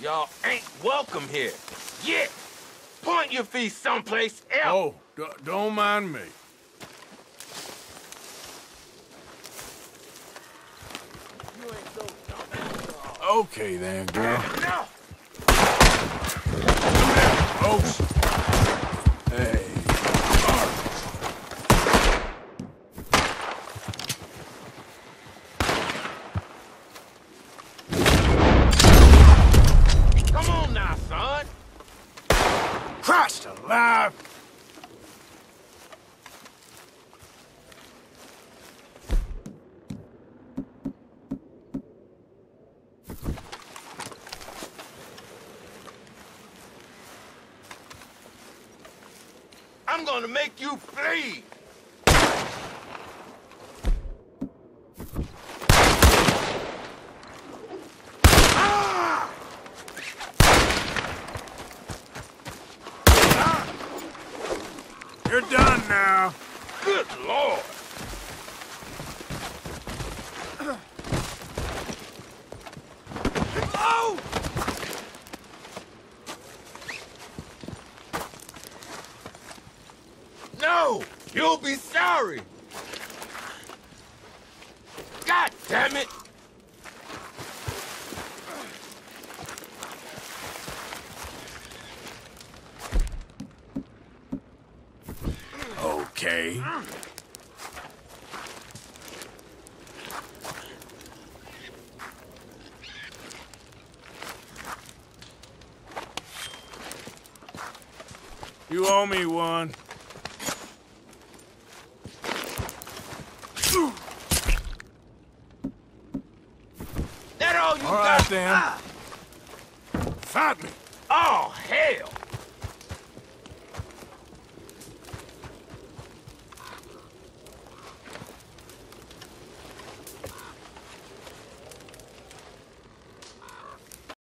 Y'all ain't welcome here. Yeah! Point your feet someplace else! Oh, don't mind me. Okay then, girl. No! Folks. Hey. Come on now, son! Christ alive! I'm gonna make you bleed! Ah! You're done now. Good Lord! Oh! No! You'll be sorry! God damn it! Okay. You owe me one. That all you All got? right, then. Ah! Fight me. Oh, hell!